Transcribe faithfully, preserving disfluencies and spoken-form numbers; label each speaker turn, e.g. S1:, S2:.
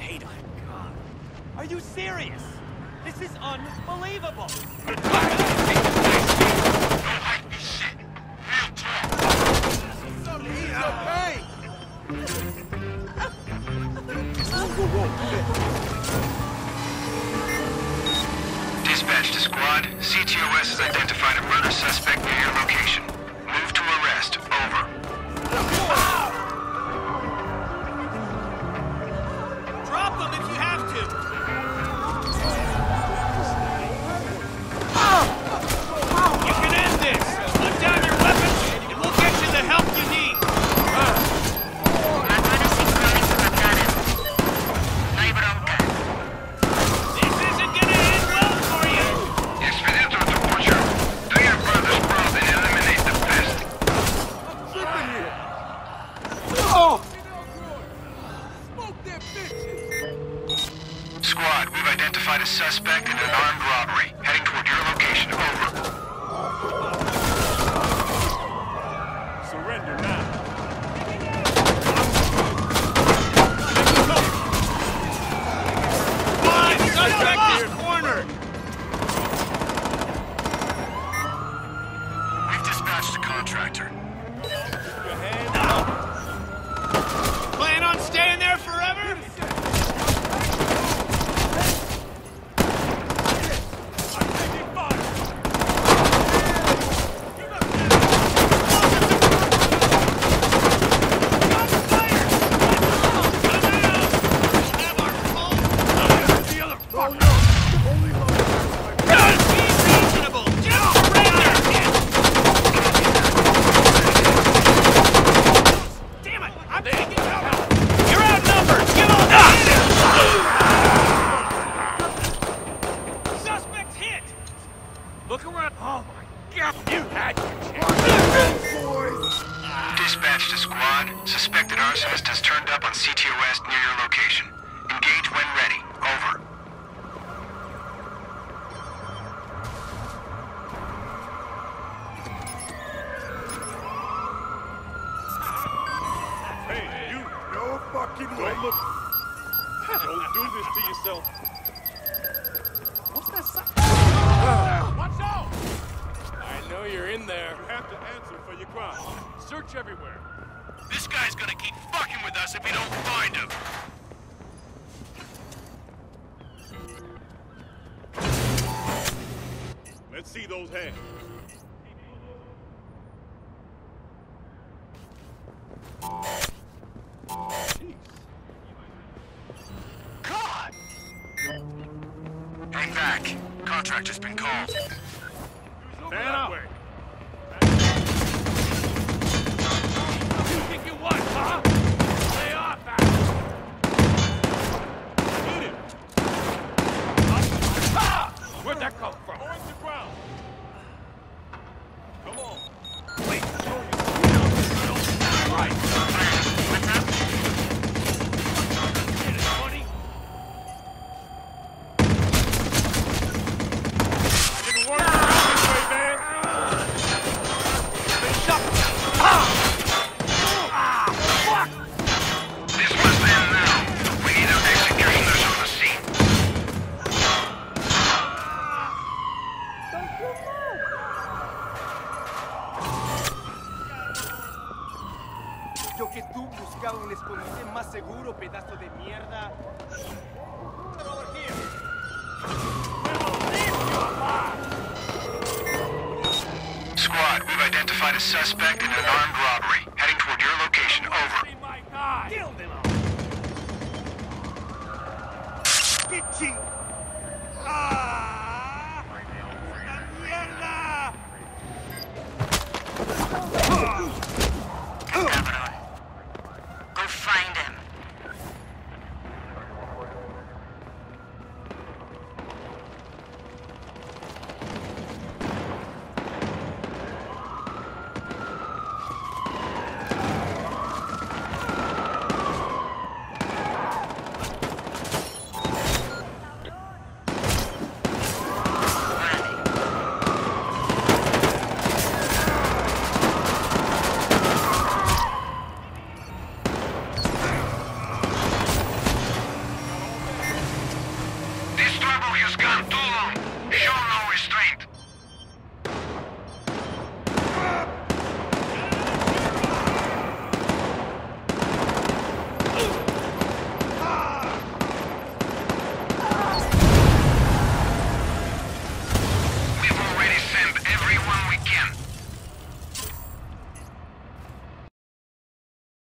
S1: hate him. God. Are you serious? This is unbelievable.
S2: Dispatch to squad. C T O S has identified a murder suspect near your location. Move to arrest. Over.
S1: Drop them if you have to. You can end this. Put down your weapons, and we'll get you the help you need. This isn't gonna end well for you.
S2: Expedito to Butcher. Do your brother's proud and eliminate the pest. Squad, we've identified a suspect in an armed robbery. Heading toward your location. Over.
S3: Surrender now.
S1: Fine, suspect is cornered.
S2: We've dispatched a contractor.
S3: Your hand up.
S1: Plan on staying there forever?
S3: I'm taking fire.
S1: Look around. Oh my God! You had your chance.
S2: Dispatch to squad. Suspected arsonist has turned up on C T O S near your location. Engage when ready. Over.
S3: Hey, you. No fucking way. Don't look. Don't do this to yourself.
S1: What's that sound?
S3: Watch out! I know you're in there. You have to answer for your crime. Search everywhere.
S2: This guy's gonna keep fucking with us if we don't find him.
S3: Let's see those hands. Jeez.
S2: God! Hang back. Contractor's been called.
S3: Stand up.
S1: You think you what, huh? Lay off,
S3: Hit him.
S1: ah! Where'd that come from?
S3: Orange the ground. Come on.
S1: Wait. Right.
S2: What's up?
S1: Get it, buddy.
S3: Didn't work out this way, man.
S1: Stop. Ah! Ah! Fuck!
S2: This must end now. We need our executioners on the scene.
S4: Yo que tú buscaba un escondite más seguro, pedazo de mierda. Over here.
S2: Squad, we've identified a suspect in an armed robbery.